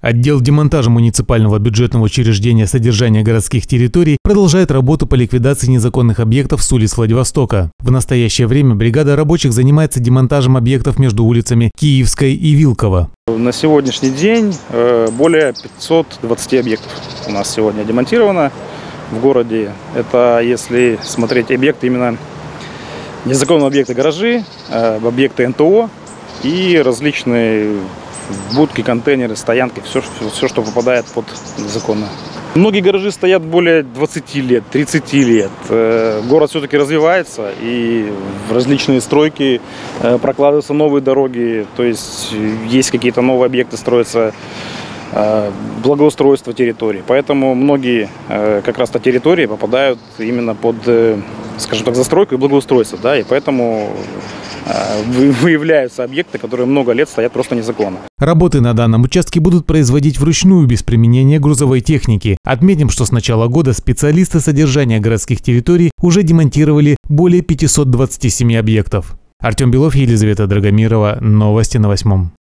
Отдел демонтажа муниципального бюджетного учреждения содержания городских территорий продолжает работу по ликвидации незаконных объектов с улиц Владивостока. В настоящее время бригада рабочих занимается демонтажем объектов между улицами Киевской и Вилково. На сегодняшний день более 520 объектов у нас сегодня демонтировано в городе. Это если смотреть объекты, именно незаконные объекты, гаражи, объекты НТО и различные будки, контейнеры, стоянки, все, что попадает под незаконно. Многие гаражи стоят более 20 лет, 30 лет. Город все-таки развивается, и в различные стройки прокладываются новые дороги, то есть какие-то новые объекты строятся, благоустройство территории. Поэтому многие как раз-то территории попадают именно под, скажем так, застройку и благоустройство, да, и поэтому выявляются объекты, которые много лет стоят просто незаконно. Работы на данном участке будут производить вручную без применения грузовой техники. Отметим, что с начала года специалисты содержания городских территорий уже демонтировали более 527 объектов. Артем Белов, Елизавета Драгомирова. Новости на 8.